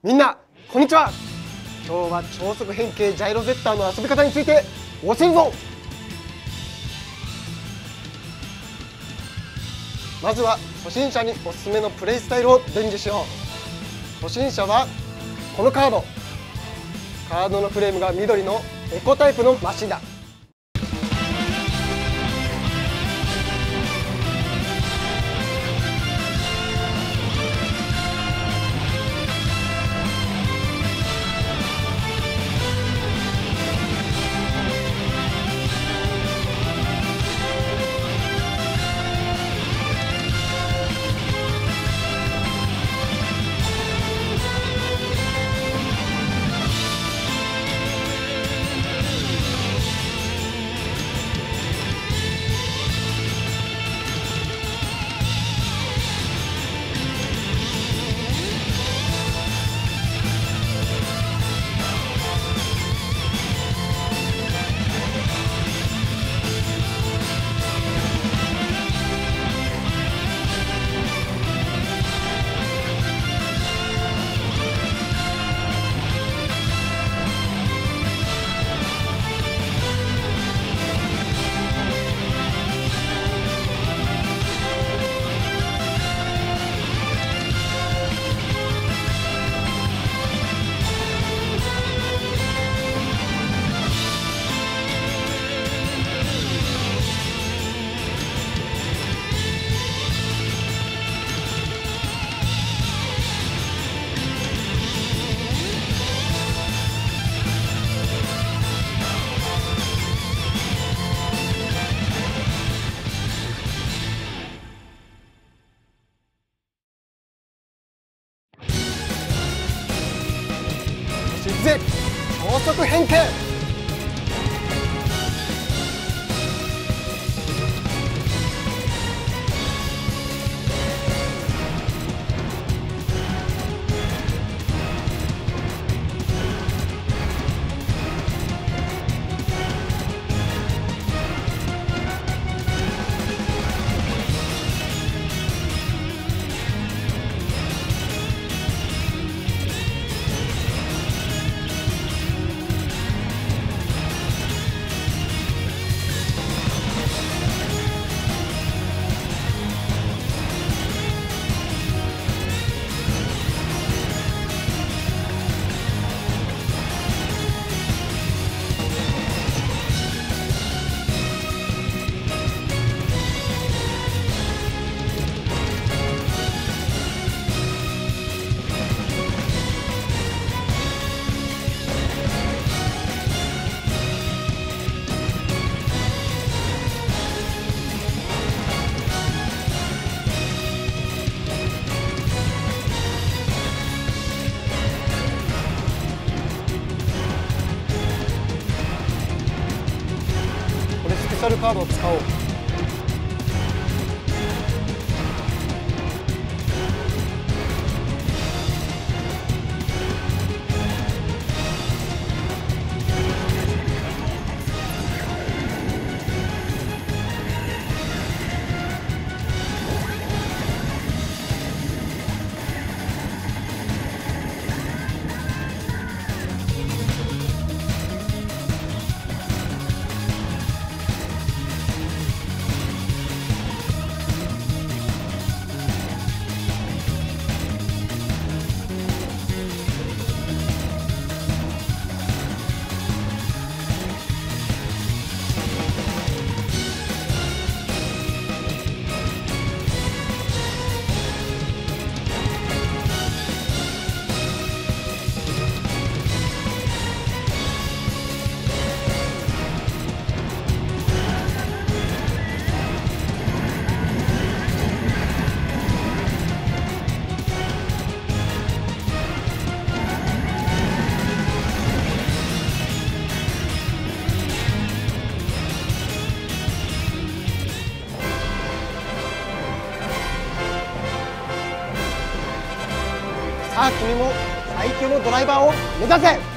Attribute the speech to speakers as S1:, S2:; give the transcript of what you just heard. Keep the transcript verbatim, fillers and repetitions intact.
S1: みんなこんにちは。今日は超速変形ジャイロゼッターの遊び方について教えるぞ。まずは初心者におすすめのプレイスタイルを伝授しよう。初心者はこのカードカードのフレームが緑のエコタイプのマシンだ。ぜ超速変形。スペシャルカードを使おう。さあ君も最強のドライバーを目指せ。